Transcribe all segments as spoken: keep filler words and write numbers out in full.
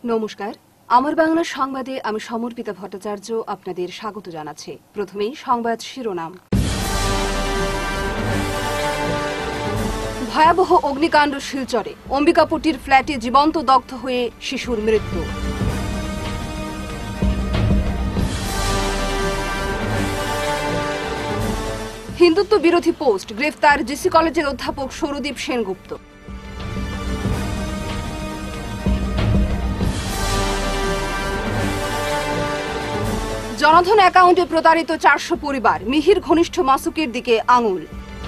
নমস্কার, আমার বাংলা সংবাদে আমি সমর্পিতা ভট্টাচার্য আপনাদের স্বাগত জানাচ্ছি। প্রথমেই সংবাদ শিরোনাম। ভয়াবহ অগ্নিকাণ্ড শিলচরে, অম্বিকাপট্টির ফ্ল্যাটে জীবন্ত দগ্ধ হয়ে শিশুর মৃত্যু। হিন্দুত্ব বিরোধী পোস্ট, গ্রেফতার জিসি কলেজের অধ্যাপক সৌরদীপ সেনগুপ্ত। জনধন অ্যাকাউন্টে প্রতারিত চারশো পরিবার, মিহির ঘনিষ্ঠ মাসুকের দিকে আঙুল।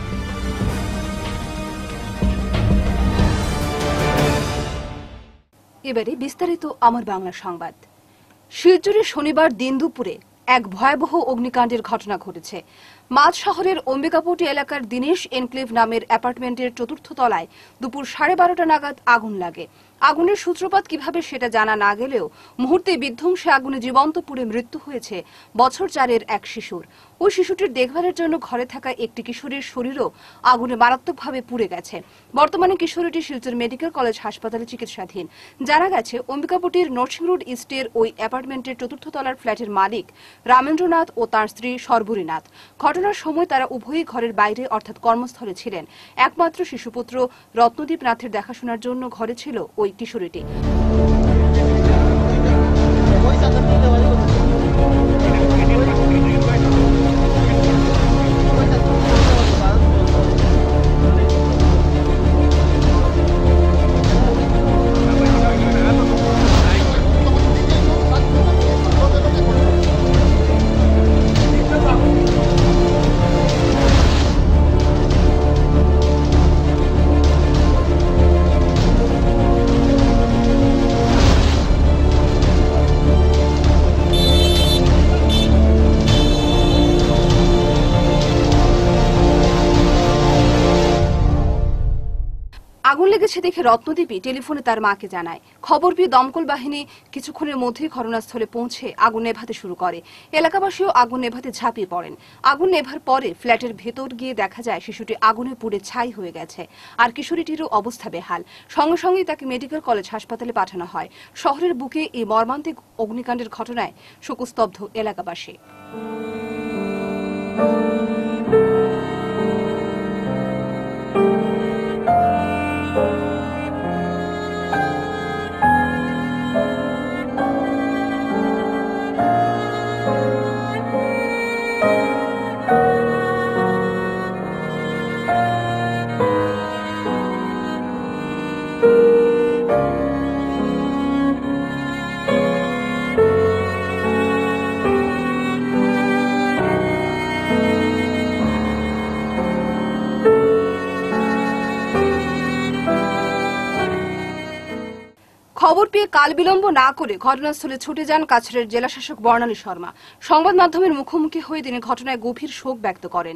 এবারে বিস্তারিত আমার বাংলা সংবাদ। শিলচরে শনিবার দিন দুপুরে এক ভয়াবহ অগ্নিকাণ্ডের ঘটনা ঘটেছে। মাঝ শহরের অম্বিকাপট্টি এলাকার দীনেশ এনক্লেভ নামের অ্যাপার্টমেন্টের চতুর্থ তলায় দুপুর সাড়ে বারোটা নাগাদ আগুন লাগে। আগুনের সূত্রপাত কিভাবে সেটা জানা না গেলেও মুহূর্তে বিধ্বংসে আগুনে জীবন্ত পুড়ে মৃত্যু হয়েছে বছর চারের এক শিশুর। ওই শিশুটির দেখভালের জন্য ঘরে থাকা একটি কিশোরীর শরীরও আগুনে মারাত্মকভাবে পুড়ে গেছে। বর্তমানে কিশোরীটি শিলচর মেডিকেল কলেজ হাসপাতালে চিকিৎসাধীন। জানা গেছে, অম্বিকাপট্টির নরসিং রোড ইস্টের ওই অ্যাপার্টমেন্টের চতুর্থ তলার ফ্ল্যাটের মালিক রামেন্দ্রনাথ ও তার স্ত্রী সর্বরীনাথ। ঘটনার সময় তারা উভয়ই ঘরের বাইরে অর্থাৎ কর্মস্থলে ছিলেন। একমাত্র শিশুপুত্র রত্নদীপ নাথের দেখাশোনার জন্য ঘরে ছিল ওই কিশোরীটি। আগুন লেগেছে দেখে রত্নদীপী টেলিফোনে তার মাকে জানায়। খবর পেয়ে দমকল বাহিনী কিছুক্ষণের মধ্যেই ঘটনাস্থলে পৌঁছে আগুন নেভাতে শুরু করে। এলাকাবাসীও আগুন নেভাতে ঝাঁপিয়ে পড়েন। আগুন নেভার পরে ফ্ল্যাটের ভেতর গিয়ে দেখা যায় শিশুটি আগুনে পুড়ে ছাই হয়ে গেছে, আর কিশোরীটিরও অবস্থা বেহাল। সঙ্গে সঙ্গেই তাকে মেডিকেল কলেজ হাসপাতালে পাঠানো হয়। শহরের বুকে এই মর্মান্তিক অগ্নিকাণ্ডের ঘটনায় শোকস্তব্ধ এলাকাবাসী। খবর পেয়ে কাল বিলম্ব না করে ঘটনাস্থলে ছুটে যান কাছাড়ের জেলাশাসক বর্ণালী শর্মা। সংবাদ মাধ্যমের মুখোমুখি হয়ে তিনি ঘটনায় গভীর শোক ব্যক্ত করেন।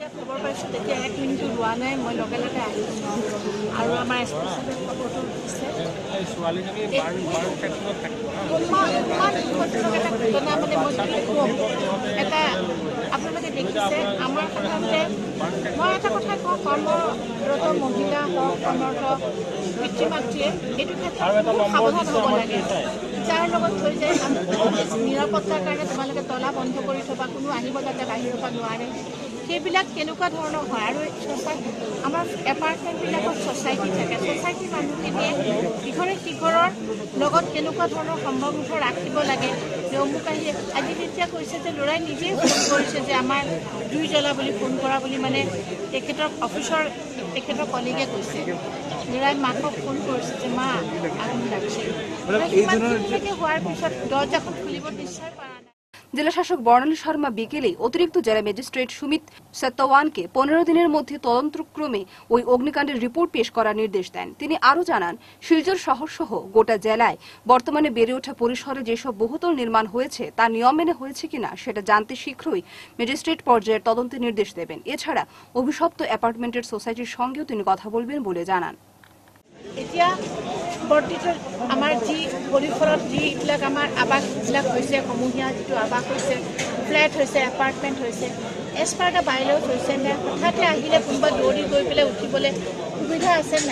আপোনালোকে দেখিছে, আমাৰ সাধাৰণতে মই এটা কথা কওঁ, কৰ্মৰত মহিলা হওক, কৰ্মৰত পিতৃ মাতৃয়ে এইটো ক্ষেত্ৰত খুব সাৱধান হ'ব লাগে। যাৰ লগত থৈ যায় নিৰাপত্তাৰ কাৰণে তোমালোকে তলা বন্ধ কৰি থবা, কোনো আহিব যাতে বাহিৰৰ পৰা নোৱাৰে, সেইবিলাক কেনেকুৱা ধৰণৰ হয়। আৰু আমাৰ এপাৰ্টমেণ্টবিলাকত ছ'চাইটি থাকে, ছ'চাইটিৰ মানুহখিনিয়ে ইঘৰে সিঘৰৰ লগত কেনেকুৱা ধৰণৰ সম্বন্ধ ৰাখিব লাগে। যে অমুক আহি আজি তেতিয়া কৈছে যে ল'ৰাই নিজেই ফোন কৰিছে যে আমাৰ জুই জ্বলা বুলি ফোন কৰা বুলি, মানে তেখেতৰ অফিচৰ তেখেতৰ কলিগে কৈছে। ল'ৰাই মাকক ফোন কৰিছে যে মা আগুন লাগছে। ইমানখিনিলৈকে হোৱাৰ পিছত দরজাখন খুলিব নিশ্চয় পাৰা নাই। জেলাশাসক বর্ণালী শর্মা বিকেলে অতিরিক্ত জেলা ম্যাজিস্ট্রেট সুমিত সত্যওয়ানকে পনেরো দিনের মধ্যে তদন্তক্রমে ওই অগ্নিকাণ্ডের রিপোর্ট পেশ করার নির্দেশ দেন। তিনি আরও জানান, শিলচর শহর সহ গোটা জেলায় বর্তমানে বেড়ে ওঠা পরিসরে যেসব বহুতল নির্মাণ হয়েছে তা নিয়ম মেনে হয়েছে কিনা সেটা জানতে শীঘ্রই ম্যাজিস্ট্রেট পর্যায়ের তদন্তের নির্দেশ দেবেন। এছাড়া অভিশপ্ত অ্যাপার্টমেন্টের সোসাইটির সঙ্গেও তিনি কথা বলবেন বলে জানান। এতিয়া বৰ্ধিত আমাৰ যি পৰিসৰত যিবিলাক আমাৰ আৱাসবিলাক হৈছে, সমূহীয়া যিটো আৱাস হৈছে, ফ্লেট হৈছে, এপাৰ্টমেণ্ট হৈছে, এজ পাৰ দ্য বাইলজ হৈছে নে, হঠাতে আহিলে কোনোবা দৌৰি গৈ পেলাই উঠিবলৈ সুবিধা আছে নাই।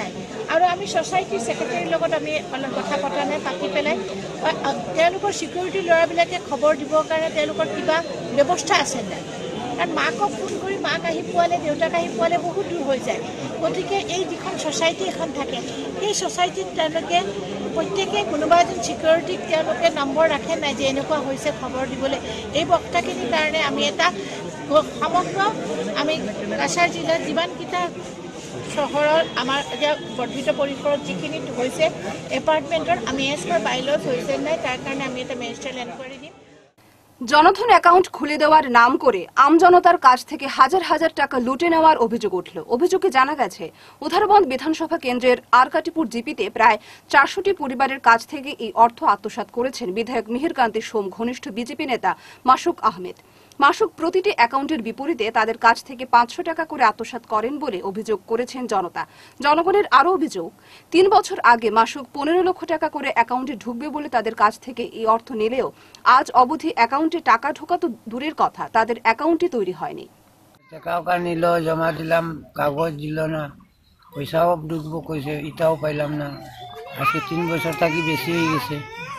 আৰু আমি ছ'চাইটিৰ ছেক্ৰেটাৰীৰ লগত আমি অলপ কথা পতা নাই, পাতি পেলাই তেওঁলোকৰ ছিকিউৰিটি ল'ৰাবিলাকে খবৰ দিবৰ কাৰণে তেওঁলোকৰ কিবা ব্যৱস্থা আছে নাই, কাৰণ মাকক ফোন কৰি মাক আহি পোৱালে, দেউতাক আহি পোৱালে বহুত দূৰ হৈ যায়। গতিকে এই যিখন ছ'চাইটি এখন থাকে, সেই ছ'চাইটিত তেওঁলোকে প্ৰত্যেকে কোনোবা এজন ছিকিউৰিটিক তেওঁলোকে নম্বৰ ৰাখে নাই যে এনেকুৱা হৈছে খবৰ দিবলৈ। এই বক্তাখিনিৰ কাৰণে আমি এটা সমগ্ৰ আমি কাছাৰ জিলাত যিমানকেইটা চহৰৰ আমাৰ এতিয়া বৰ্ধিত পৰিসৰত যিখিনি হৈছে এপাৰ্টমেণ্টৰ আমি এজ পাৰ বাইলত হৈছে নাই, তাৰ কাৰণে আমি এটা মেজিষ্ট্ৰেট এনকোয়ারি দিম। জনধন অ্যাকাউন্ট খুলে দেওয়ার নাম করে আমজনতার কাছ থেকে হাজার হাজার টাকা লুটে নেওয়ার অভিযোগ উঠল। অভিযোগে জানা গেছে উধারবন্দ বিধানসভা কেন্দ্রের আরকাটিপুর জিপিতে প্রায় চারশোটি পরিবারের কাছ থেকে এই অর্থ আত্মসাৎ করেছেন বিধায়ক মিহিরকান্তি সোম ঘনিষ্ঠ বিজেপি নেতা মাসুক আহমেদ। মাসুক প্রতিটি অ্যাকাউন্টের বিপরীতে তাদের কাছ থেকে পাঁচশো টাকা করে আত্মসাৎ করেন বলে অভিযোগ করেছেন জনতা। জনগণের আরও অভিযোগ, তিন বছর আগে মাসুক পনেরো লক্ষ টাকা করে অ্যাকাউন্টে ঢুকবে বলে তাদের কাছ থেকে এই অর্থ নিলেও আজ অবধি অ্যাকাউন্টে টাকা ঢোকা তো দূরের কথা, তাদের অ্যাকাউন্টই তৈরি হয়নি। টাকা নিল, জমা দিলাম, কাগজ দিল না, পয়সাও ঢুকবো কইছে, এটাও পাইলাম না। আজকে তিন বছর থাকি বেশি হয়ে গেছে,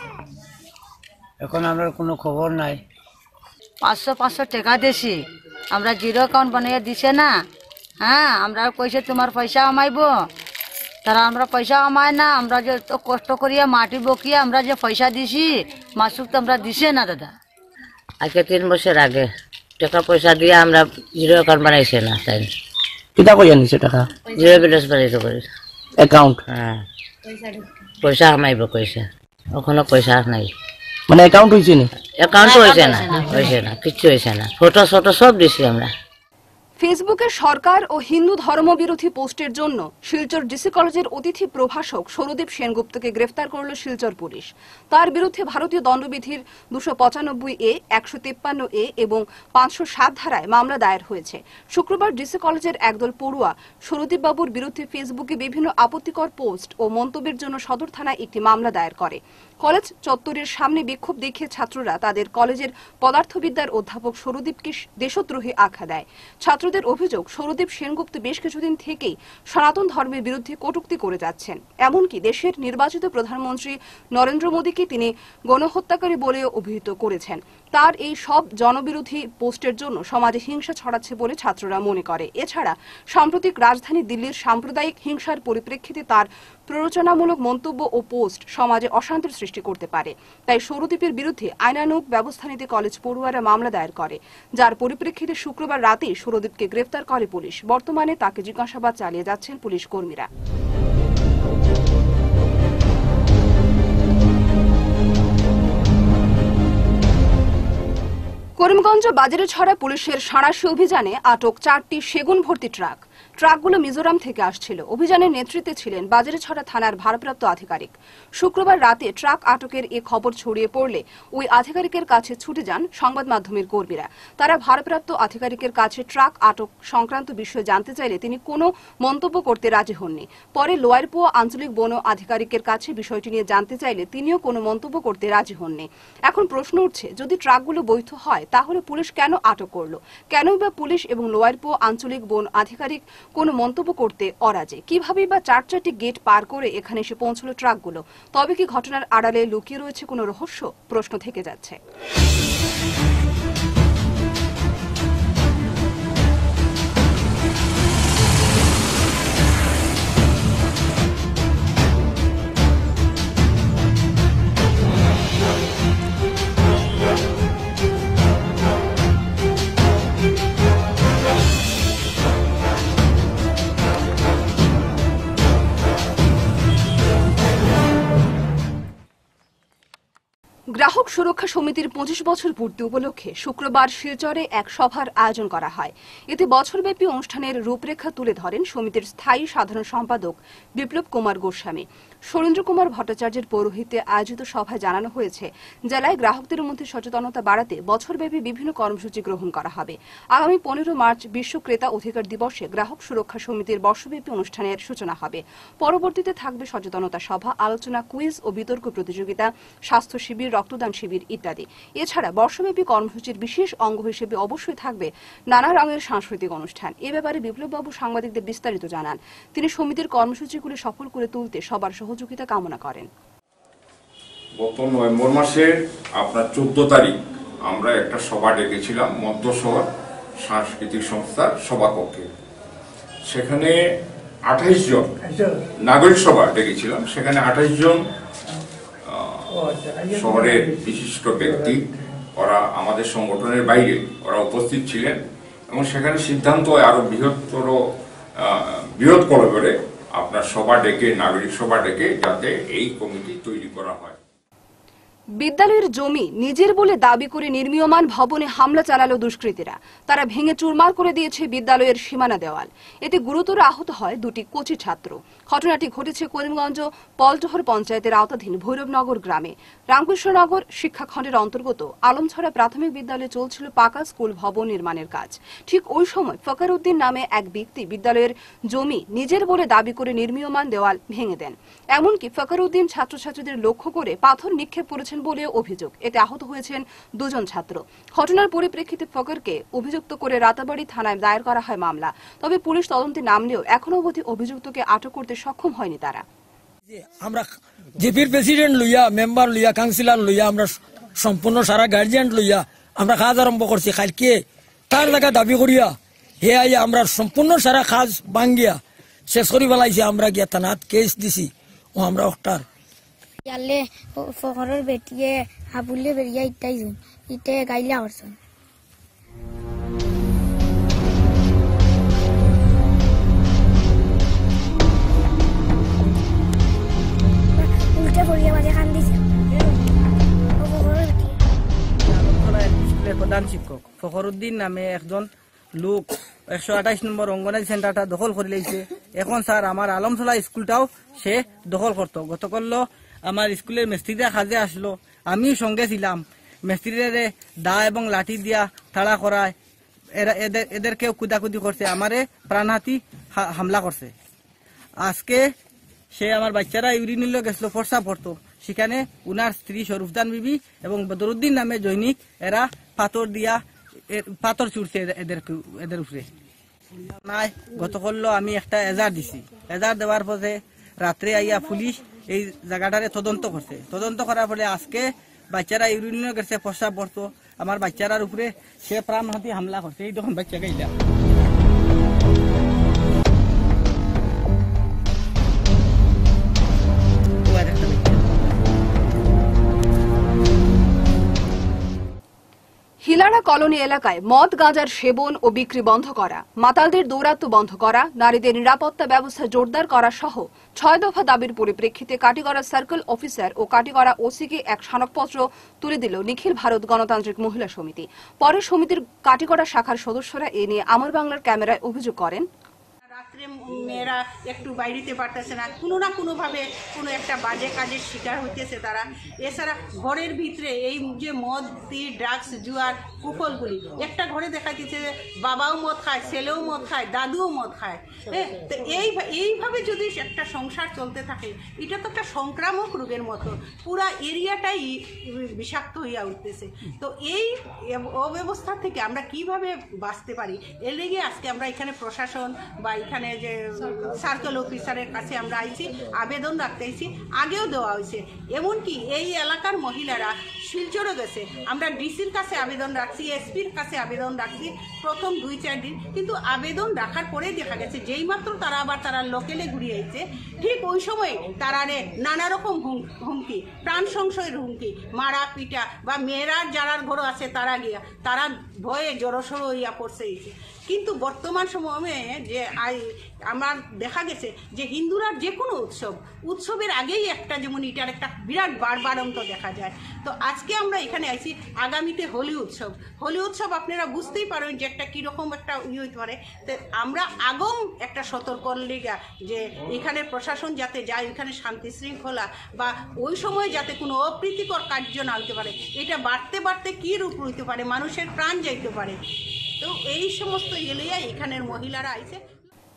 এখন আমরা কোনো খবর নাই। পাঁচশো পাঁচশো টাকা দিছি, আমরা জিরো অ্যাকাউন্ট বানিয়ে দিছে না। হ্যাঁ, আমরা কইছে তোমার পয়সা আমাইব, তারা আমরা পয়সা আমায় না। আমরা যে তো কষ্ট করিয়া মাটি বকিয়ে আমরা যে পয়সা দিছি, মাসুক তো আমরা দিছে না দাদা। আজকে তিন বছর আগে টাকা পয়সা দিয়ে আমরা জিরো অ্যাকাউন্ট বানাইছে না, তাই কিতা কই আনিছে টাকা? জিরো ব্যালেন্স বানাইতে পারি অ্যাকাউন্ট। হ্যাঁ, পয়সা আমাইব কইছে, ওখানে পয়সা নাই। মানে অ্যাকাউন্ট হইছে না? অ্যাকাউন্ট হয়েছে না, হয়েছে না, কিচ্ছু হয়েছে না। ফটো ফটো সব দিছি আমরা। ফেসবুকে সরকার ও হিন্দু ধর্মবিরোধী পোস্টের জন্য শিলচর ডিসি কলেজের অতিথি প্রভাষক সৌরদীপ সেনগুপ্তকে গ্রেফতার করল শিলচর পুলিশ। তার বিরুদ্ধে ভারতীয় দণ্ডবিধির দুশো পঁচানব্বই এ, একশো তিপ্পান্ন এ এবং পাঁচশো সাত ধারায় মামলা দায়ের হয়েছে। শুক্রবার ডিসি কলেজের একদল পড়ুয়া সৌরদীপ বাবুর বিরুদ্ধে ফেসবুকে বিভিন্ন আপত্তিকর পোস্ট ও মন্তব্যের জন্য সদর থানায় একটি মামলা দায়ের করে। কলেজ চত্বরের সামনে বিক্ষোভ দেখিয়ে ছাত্ররা তাদের কলেজের পদার্থবিদ্যার অধ্যাপক সৌরদীপকে দেশদ্রোহী আখ্যা দেয়। ছাত্রদের অভিযোগ, সৌরদীপ সেনগুপ্ত বেশ কিছুদিন থেকেই সনাতন ধর্মের বিরুদ্ধে কটূক্তি করে যাচ্ছেন। এমনকি দেশের নির্বাচিত প্রধানমন্ত্রী নরেন্দ্র মোদীকে তিনি গণহত্যাকারী বলেও অভিহিত করেছেন। তার এই সব জনবিরোধী পোস্টের জন্য সমাজে হিংসা ছড়াচ্ছে বলে ছাত্ররা মনে করে। এছাড়া সাম্প্রতিক রাজধানী দিল্লির সাম্প্রদায়িক হিংসার পরিপ্রেক্ষিতে তার প্ররোচনামূলক মন্তব্য ও পোস্ট সমাজে অশান্তির সৃষ্টি করতে পারে। তাই সৌরদীপের বিরুদ্ধে আইনানুগ ব্যবস্থা নিতে কলেজ পড়ুয়ারা মামলা দায়ের করে, যার পরিপ্রেক্ষিতে শুক্রবার রাতেই সৌরদীপকে গ্রেফতার করে পুলিশ। বর্তমানে তাকে জিজ্ঞাসাবাদ চালিয়ে যাচ্ছেন পুলিশ কর্মীরা। করিমগঞ্জ বাজারেছড়া পুলিশের সাঁড়াশি অভিযানে আটক চারটি সেগুন ভর্তি ট্রাক। ট্রাকগুলো মিজোরাম থেকে আসছিল। অভিযানের নেতৃত্বে ছিলেন বাজারেছড়া থানার ভারপ্রাপ্ত আধিকারিক। শুক্রবার রাতে ট্রাক আটকের এ খবর ছড়িয়ে পড়লে ওই আধিকারিকের কাছে ছুটে যান সংবাদ মাধ্যমের কর্মীরা। তারা ভারপ্রাপ্ত আধিকারিকের কাছে ট্রাক আটক সংক্রান্ত বিষয়ে জানতে চাইলে তিনি কোনো মন্তব্য করতে রাজি হননি। পরে লোয়ারপোয়া আঞ্চলিক বন আধিকারিকের কাছে বিষয়টি নিয়ে জানতে চাইলে তিনিও কোনো মন্তব্য করতে রাজি হননি। এখন প্রশ্ন উঠছে, যদি ট্রাকগুলো বৈধ হয় তাহলে পুলিশ কেন আটক করলো? কেনই বা পুলিশ এবং লোয়ারপোয়া আঞ্চলিক বন আধিকারিক কোনো মন্তব্য করতে অরাজি? কিভাবে বা চার চারটি গেট পার করে এখানে এসে পৌঁছলো ট্রাকগুলো? তবে কি ঘটনার আড়ালে লুকিয়ে রয়েছে কোনো রহস্য? প্রশ্ন থেকে যাচ্ছে। গ্রাহক সুরক্ষা সমিতির পঁচিশ বছর পূর্তি উপলক্ষে শুক্রবার শিলচরে এক সভার আয়োজন করা হয়। এতে বছরব্যাপী অনুষ্ঠানের রূপরেখা তুলে ধরেন সমিতির স্থায়ী সাধারণ সম্পাদক বিপ্লব কুমার গোস্বামী। সুরেন্দ্র কুমার ভট্টাচার্যের পৌরোহিত্যে আয়োজিত সভায় জানানো হয়েছে, জেলায় গ্রাহকদের মধ্যে সচেতনতা বাড়াতে বছরব্যাপী বিভিন্ন কর্মসূচি গ্রহণ করা হবে। আগামী পনেরো মার্চ বিশ্ব ক্রেতা অধিকার দিবসে গ্রাহক সুরক্ষা সমিতির বর্ষব্যাপী অনুষ্ঠানের সূচনা হবে। পরবর্তীতে থাকবে সচেতনতা সভা, আলোচনা, কুইজ ও বিতর্ক প্রতিযোগিতা, স্বাস্থ্য শিবির, রক্ত রক্তদান শিবির ইত্যাদি। এছাড়া বর্ষব্যাপী কর্মসূচির বিশেষ অঙ্গ হিসেবে অবশ্যই থাকবে নানা রঙের সাংস্কৃতিক অনুষ্ঠান। এ ব্যাপারে বিপ্লববাবু সাংবাদিকদের বিস্তারিত জানান। তিনি সমিতির কর্মসূচিগুলি সফল করে তুলতে সবার সহযোগিতা কামনা করেন। গত নভেম্বর মাসের আপনার চোদ্দ তারিখ আমরা একটা সভা ডেকেছিলাম মধ্যশহর সাংস্কৃতিক সংস্থার সভাকক্ষে। সেখানে আঠাইশ জন নাগরিক সভা ডেকেছিলাম। সেখানে আঠাইশ জন শহরের বিশিষ্ট ব্যক্তি, ওরা আমাদের সংগঠনের বাইরে ওরা উপস্থিত ছিলেন এবং সেখানে সিদ্ধান্ত আরো বৃহত্তর বৃহৎ করে আপনার সভা ডেকে নাগরিক সভা ডেকে যাতে এই কমিটি তৈরি করা হয়। বিদ্যালয়ের জমি নিজের বলে দাবি করে নির্মীয়মান ভবনে হামলা চালালো দুষ্কৃতীরা। তারা ভেঙে চুরমার করে দিয়েছে বিদ্যালয়ের সীমানা দেওয়াল। এতে গুরুতর আহত হয় দুটি কোচি ছাত্র। ঘটনাটি ঘটেছে করিমগঞ্জ পলটহর পঞ্চায়েতের আওতাধীন ভৈরবনগর গ্রামে। রামকৃষ্ণনগর শিক্ষাখণ্ডের অন্তর্গত আলমছড়া প্রাথমিক বিদ্যালয়ে চলছিল পাকা স্কুল ভবন নির্মাণের কাজ। ঠিক ওই সময় ফকর উদ্দিন নামে এক ব্যক্তি বিদ্যালয়ের জমি নিজের বলে দাবি করে নির্মীয়মান দেওয়াল ভেঙে দেন। এমনকি ফকর উদ্দিন ছাত্রছাত্রীদের লক্ষ্য করে পাথর নিক্ষেপ করেছেন বলেও অভিযোগ। এতে আহত হয়েছেন দুজন ছাত্র। ঘটনার পরিপ্রেক্ষিতে ফকরকে অভিযুক্ত করে রাতাবাড়ি থানায় দায়ের করা হয় মামলা। তবে পুলিশ তদন্তে নামলেও এখনো অবধি অভিযুক্তকে আটক করতে সক্ষম হয়নি তারা। আমরা জেপির প্রেসিডেন্ট লইয়া, মেম্বার লইয়া, কাউন্সিলর লইয়া, আমরা সম্পূর্ণ সারা গার্জিয়ান লইয়া আমরা কাজ আরম্ভ করছি। কালকে তার জায়গা দাবি করিয়া হে আইয়া আমরা সম্পূর্ণ সারা কাজ ভাঙ্গিয়া শেষ করি বেলাইছি। আমরা গিয়া থানাত কেস দিছি ও আমরা অক্টার ইয়ালে ফখরের বেটিয়ে হাবুলে বেরিয়া ইটাই জুন ইটে গাইলা করছেন। উল্টে পড়িয়া বাজে খান দিছে স্কুলের প্রধান শিক্ষক ফখরুদ্দিন নামে একজন লোক একশো আঠাইশ নম্বর অঙ্গনারী সেন্টারটা দখল করে লেগেছে। এখন স্যার আমার আলমছড়া স্কুলটাও সে দখল করতো। গতকাল আমার স্কুলের মিস্ত্রিরা কাজে আসলো, আমি সঙ্গে ছিলাম। মিস্ত্রিরে দা এবং লাঠি দিয়া তাড়া করায়, এরা এদের এদেরকেও কুদাকুদি করছে, আমারে প্রাণহাতি হামলা করছে। আজকে সে আমার বাচ্চারা ইউরিনিল গেছিল ফর্সা পড়তো, সেখানে উনার স্ত্রী শরুফদান বিবি এবং বদরুদ্দিন নামে জৈনিক এরা পাথর দিয়া পাথর ছুটছে এদের এদের উপরে। নাই গতকাল আমি একটা এজার দিছি, এজার দেওয়ার পরে রাত্রে আইয়া পুলিশ এই জায়গাটারে তদন্ত করছে। তদন্ত করার ফলে আজকে বাচ্চারা ইউরিনিল গেছে ফর্সা পড়তো, আমার বাচ্চারার উপরে সে প্রাণহাতি হামলা করছে। এই তখন বাচ্চা গাইলা হিলাড়া কলোনি এলাকায় মদ গাঁজার সেবন ও বিক্রি বন্ধ করা, মাতালদের দৌরাত্ম্য বন্ধ করা, নারীদের নিরাপত্তা ব্যবস্থা জোরদার করা সহ ছয় দফা দাবির পরিপ্রেক্ষিতে কাটিগড়া সার্কেল অফিসার ও কাটিগড়া ওসিকে এক স্মারকপত্র তুলে দিল নিখিল ভারত গণতান্ত্রিক মহিলা সমিতি। পরে সমিতির কাটিগড়া শাখার সদস্যরা এ নিয়ে আমার বাংলার ক্যামেরায় অভিযোগ করেন। রাত্রে মেয়েরা একটু বাইরেতে পারতেছে না, কোনো না কোনোভাবে কোনো একটা বাজে কাজের শিকার হইতেছে তারা। এছাড়া ঘরের ভিতরে এই যে মদ, তীর, ড্রাগস, জুয়ার কুফলগুলি, একটা ঘরে দেখা যাচ্ছে যে বাবাও মদ খায়, ছেলেও মদ খায়, দাদুও মদ খায়। হ্যাঁ, তো এই এইভাবে যদি একটা সংসার চলতে থাকে, এটা তো একটা সংক্রামক রোগের মতো, পুরা এরিয়াটাই বিষাক্ত হইয়া উঠতেছে। তো এই অব্যবস্থা থেকে আমরা কিভাবে বাঁচতে পারি, এর লেগে আজকে আমরা এখানে প্রশাসন বা এখানে যে সার্কেল অফিসারের কাছে আমরা আইছি, আবেদন রাখতেছি, আগেও দেওয়া হয়েছে। এমনকি এই এলাকার মহিলারা শিলচরও গেছে, আমরা ডিসির কাছে আবেদন রাখছি, এসপির কাছে আবেদন রাখছি প্রথম দুই চার দিন, কিন্তু আবেদন রাখার পরে দেখা গেছে যেই মাত্র তারা আবার তারা লোকেলে ঘুরিয়ে আইছে, ঠিক ওই সময় তারারে নানা রকম হুমকি, প্রাণ সংশয়ের হুমকি, মারা পিটা, বা মেয়েরা যারার ঘর আছে তারা গিয়া তারা ভয়ে জড়সড় হইয়া পড়ছে। কিন্তু বর্তমান সময়ে যে আমার দেখা গেছে যে হিন্দুরা যে কোনো উৎসব উৎসবের আগেই একটা যেমন এটার একটা বিরাট বাড়বাড়ন্ত দেখা যায়। তো আজকে আমরা এখানে আইছি, আগামীতে হোলি উৎসব, হোলি উৎসব আপনারা বুঝতেই পারেন যে একটা কীরকম একটা ইয়ে হইতে পারে। তো আমরা আগম একটা সতর্ক লেগা যে এখানে প্রশাসন যাতে যায়, এখানে শান্তি শৃঙ্খলা বা ওই সময় যাতে কোনো অপ্রীতিকর কার্য না হইতে পারে, এটা বাড়তে বাড়তে কী রূপ হইতে পারে, মানুষের প্রাণ যাইতে পারে। তো এই সমস্ত এলিয়া এখানের মহিলারা আইছে।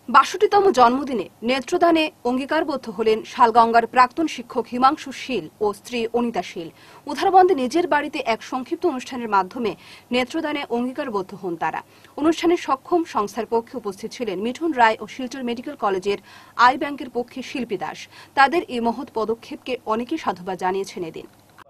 বাষট্টিতম জন্মদিনে নেত্রদানে অঙ্গীকারবদ্ধ হলেন শালগঙ্গার প্রাক্তন শিক্ষক হিমাংশু শীল ও স্ত্রী অনিতা শীল। উধারবন্দে নিজের বাড়িতে এক সংক্ষিপ্ত অনুষ্ঠানের মাধ্যমে নেত্রদানে অঙ্গীকারবদ্ধ হন তারা। অনুষ্ঠানে সক্ষম সংস্থার পক্ষে উপস্থিত ছিলেন মিঠুন রায় ও শিলচর মেডিকেল কলেজের আই ব্যাংকের পক্ষে শিল্পী দাস। তাদের এই মহৎ পদক্ষেপকে অনেকেই সাধুবাদ জানিয়েছেন এদিন।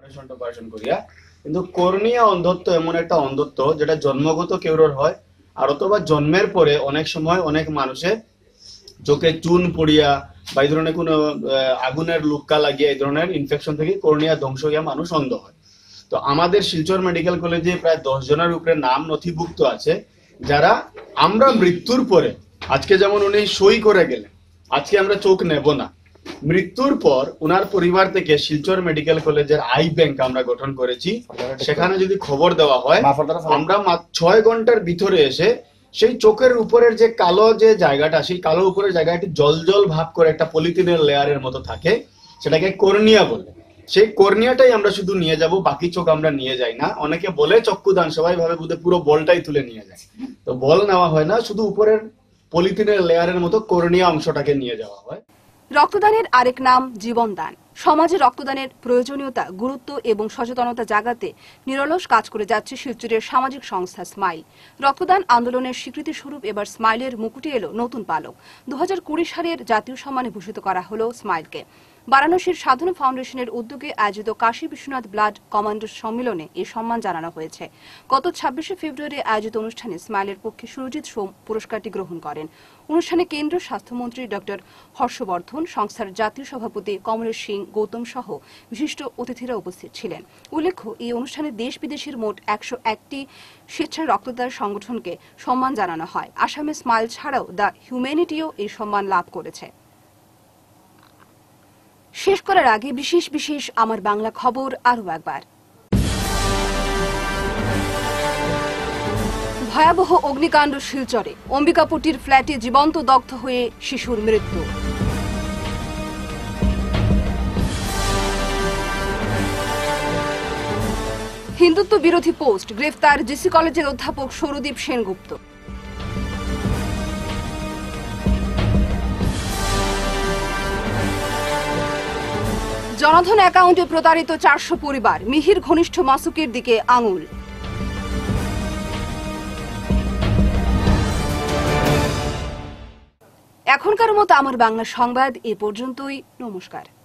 কিন্তু কর্নিয়া অন্ধত্ব এমন একটা অন্ধত্ব যেটা জন্মগত কেউর হয়, আর অথবা জন্মের পরে অনেক সময় অনেক মানুষের চোখে চুন পড়িয়া বা এই ধরনের কোনো আগুনের লুক্কা লাগিয়ে এই ধরনের ইনফেকশন থেকে কর্নিয়া ধ্বংস হইয়া মানুষ অন্ধ হয়। তো আমাদের শিলচর মেডিকেল কলেজে প্রায় দশ জনের উপরে নাম নথিভুক্ত আছে যারা আমরা মৃত্যুর পরে, আজকে যেমন উনি সই করে গেলেন, আজকে আমরা চোখ নেব না, মৃত্যুর পর উনার পরিবার থেকে শিলচর মেডিকেল কলেজের আই ব্যাংক আমরা গঠন করেছি। সেখানে যদি খবর দেওয়া হয়, আমরা ছয় ঘন্টার ভিতরে এসে সেই চোখের উপরের যে কালো যে জায়গাটা, সেই কালো উপরের জায়গাটি জল জল ভাব করে একটা পলিথিনের লেয়ারের মতো থাকে, সেটাকে কর্নিয়া বলে। সেই কর্নিয়াটাই আমরা শুধু নিয়ে যাব, বাকি চোখ আমরা নিয়ে যাই না। অনেকে বলে চক্ষুদান, সবাই ভাবে বুঝে পুরো বলটাই তুলে নিয়ে যায়, তো বল নেওয়া হয় না, শুধু উপরের পলিথিনের লেয়ারের মতো কর্নিয়া অংশটাকে নিয়ে যাওয়া হয়। রক্তদানের আরেক নাম জীবনদান। সমাজে রক্তদানের প্রয়োজনীয়তা, গুরুত্ব এবং সচেতনতা জাগাতে নিরলস কাজ করে যাচ্ছে শিলচরের সামাজিক সংস্থা স্মাইল। রক্তদান আন্দোলনের স্বীকৃতি স্বরূপ এবার স্মাইলের মুকুটে এলো নতুন পালক। দু হাজার কুড়ি সালের জাতীয় সম্মানে ভূষিত করা হলো স্মাইলকে। বারাণসীর সাধনা ফাউন্ডেশনের উদ্যোগে আয়োজিত কাশী বিশ্বনাথ ব্লাড কমান্ডার সম্মেলনে এই সম্মান জানানো হয়েছে। গত ছাব্বিশে ফেব্রুয়ারি আয়োজিত অনুষ্ঠানে স্মাইলের পক্ষে সুরজিৎ সোম পুরস্কারটি গ্রহণ করেন। অনুষ্ঠানে কেন্দ্রীয় স্বাস্থ্যমন্ত্রী ডক্টর হর্ষবর্ধন, সংস্থার জাতীয় সভাপতি কমলেশ সিং গৌতম সহ বিশিষ্ট অতিথিরা উপস্থিত ছিলেন। উল্লেখ্য, এই অনুষ্ঠানে দেশ বিদেশের মোট একশো একটি স্বেচ্ছায় রক্তদান সংগঠনকে সম্মান জানানো হয়। আসামে স্মাইল ছাড়াও দ্য হিউম্যানিটিও এই সম্মান লাভ করেছে। শেষ করার আগে বিশেষ বিশেষ আমার বাংলা খবর আরও একবার। ভয়াবহ অগ্নিকাণ্ড শিলচরে, অম্বিকাপুটির ফ্ল্যাটে জীবন্ত দগ্ধ হয়ে শিশুর মৃত্যু। হিন্দুত্ব বিরোধী পোস্ট, গ্রেফতার জিসি কলেজের অধ্যাপক সৌরদীপ সেনগুপ্ত। জনধন অ্যাকাউন্টে প্রতারিত চারশো পরিবার, মিহির ঘনিষ্ঠ মাসুকের দিকে আঙুল। এখনকার মতো আমার বাংলা সংবাদ এ পর্যন্তই। নমস্কার।